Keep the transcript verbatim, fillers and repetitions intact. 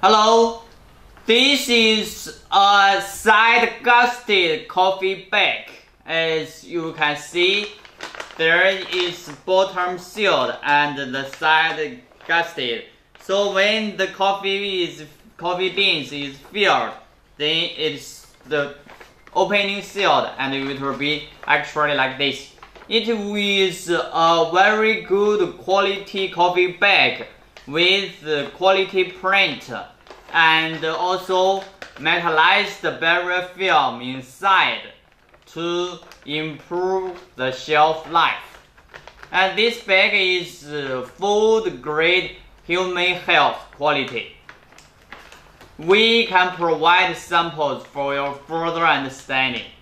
Hello, this is a side-gusted coffee bag. As you can see, there is bottom sealed and the side gusted. So when the coffee is coffee beans is filled, then it's the opening sealed and it will be actually like this. It is a very good quality coffee bag with quality print and also metallized barrier film inside to improve the shelf life. And this bag is food grade human health quality. We can provide samples for your further understanding.